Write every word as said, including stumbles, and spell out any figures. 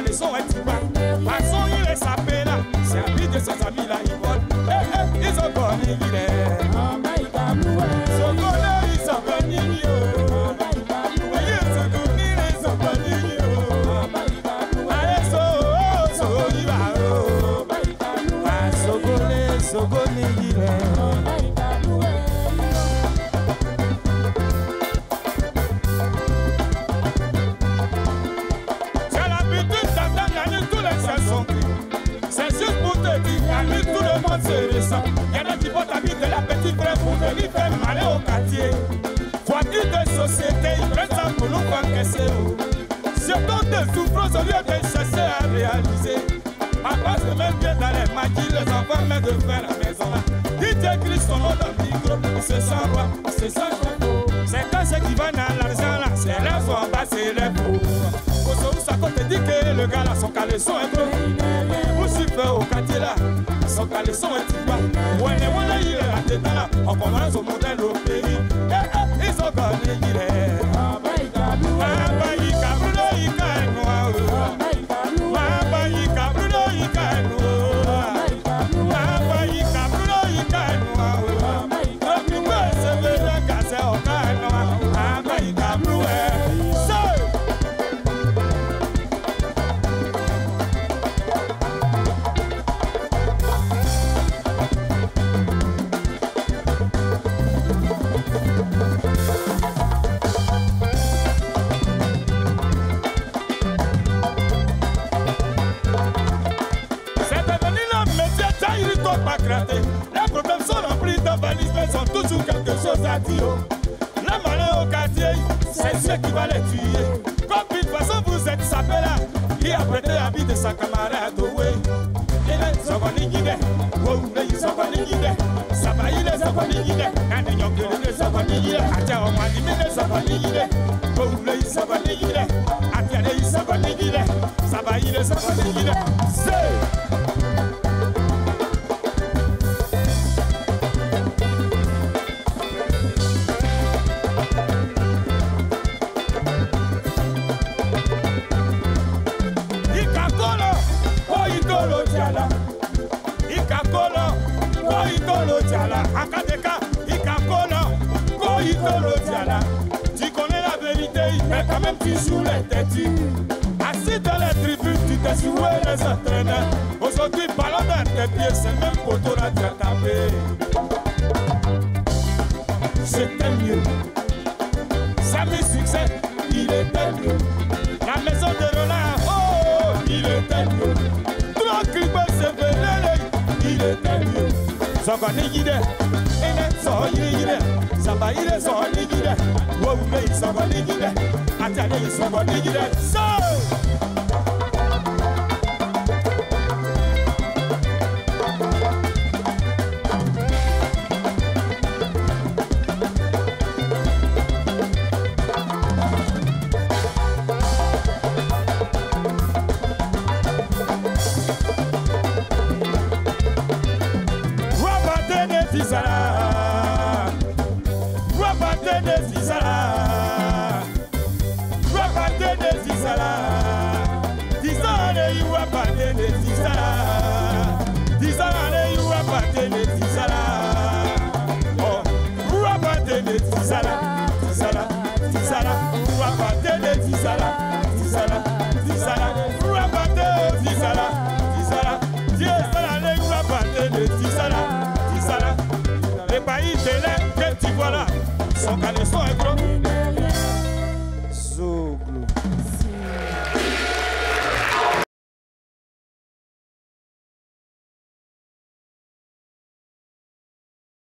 caleçon est tout bas. Façon il est sapé là, c'est ami de ses amis là, il vole. Eh eh, ils ont connu il est. Sokone, ils sont connus. Ils sont connus, ils sont connus. Allez, so, so, il va. Ah, Sokone, Sokone, il est. C'est juste pour te dire, à lui tout le monde se ressent. Il y en a qui vont t'habiter la petite frère pour venir faire mal au quartier. Voiture de société, ils prennent ça pour nous encaisser. Surtout de souffrance au lieu de chercher à réaliser. Papa se met bien dans les maquilles, les enfants mettent de faire la maison là. D J crie son nom dans le micro, il se sent roi, il se sent roi. C'est quand ceux qui vont dans l'argent là, c'est là sont en bas, c'est les pauvres. Ça te dit que le gars là, son caleçon est gros. Vous suivez au quartier là, son caleçon est tout bas. Ouais, mais voilà, il est là dedans là. On commence au modèle au pays. Eh, eh, ils sont connus, il est. Mamba, il cabrulo, il caille noir. Mamba, il cabrulo, il caille noir. Mamba, il cabrulo, il caille noir. Trop plus bas, c'est le gars, c'est au caille noir. Mamba, il cabrulo, les problèmes sont remplis de valises, mais sont toujours quelque chose à dire. La malheur au quartier, c'est ce qui va les tuer. Comme de toute façon vous êtes sapé là, qui a prêté la vie de sa camarade. Oui, il est Sokonigide, oh, il est Sokonigide, ça va, il est Sokonigide, un ignon que le Sokonigide, Atia au moins dix mille Sokonigide, oh, il est Sokonigide, Atia le Sokonigide, ça va, il est Sokonigide, c'est. Tu connais la vérité, mais quand même tu joues les têtus. Assis dans les tribunes, tu t'es joué les entraîneurs. Aujourd'hui, ballon dans tes pieds, c'est le même poteau là tu as tapé. C'était mieux. Samy Succès, il était mieux. La maison de Roland, oh, il était mieux. Trop crippé, c'est vénéré, il était mieux. Sokonigide, Enet Sokonigide, Sabaïde Sokonigide, Woumé Sokonigide, Atale Sokonigide, so! Son caleçon est gros. So glou.